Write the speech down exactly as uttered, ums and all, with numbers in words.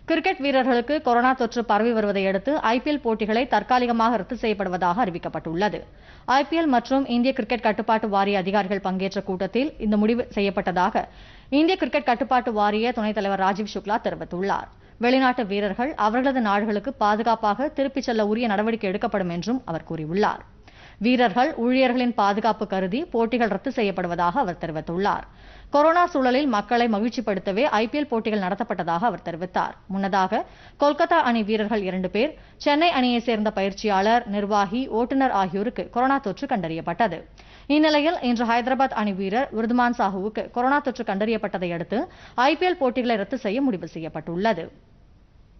Cricket வீரர்களுக்கு corona தொற்று பரவி வருவதை அடுத்து ஐபிஎல் போட்டிகளை தற்காலிகமாக ரத்து செய்யப்படுவதாக அறிவிக்கப்பட்டுள்ளது. ஐபிஎல் மற்றும் இந்திய கிரிக்கெட் கட்டுப்பாட்டு வாரிய அதிகாரிகள் பங்கேற்ற கூட்டத்தில் இந்த முடிவு செய்யப்பட்டதாக இந்திய கிரிக்கெட் கட்டுப்பாட்டு வாரிய துணைத் தலைவர் ராஜீவ் சுக்லா தெரிவித்துள்ளார். வெளிநாட்டு வீரர்கள் அவர்களது நாடுகளுக்கு பாதுகாப்பாக திருப்பிச் செல்ல உரிய நடவடிக்கை எடுக்கப்படும் என்றும் அவர் கூறியுள்ளார். வீரர்கள் ஊழியர்களின் பாதுகாப்பு கருதி போட்டிகள் ரத்து செய்யப்படுவதாக அவர் தெரிவித்துள்ளார். கொரோனா சூழலில் மக்களை மகிழ்ச்சிப்படுத்தவே ஐபிஎல் போட்டிகள் நடத்தப்பட்டதாக அவர் தெரிவித்தார். முன்னதாக கொல்கத்தா அணி வீரர்கள் இரண்டு பேர், சென்னை அணியைச் சேர்ந்த பயிற்சியாளர், நிர்வாகி, ஓட்டுநர் ஆகியோருக்கு கொரோனா தொற்று கண்டறியப்பட்டது. இந்நிலையில் இன்று ஹைதராபாத் அணி வீரர் விருதுமான் சாஹுவுக்கு கொரோனா தொற்று கண்டறியப்பட்டதை அடுத்து ஐபிஎல் போட்டிகளை ரத்து செய்ய முடிவு செய்யப்பட்டுள்ளது.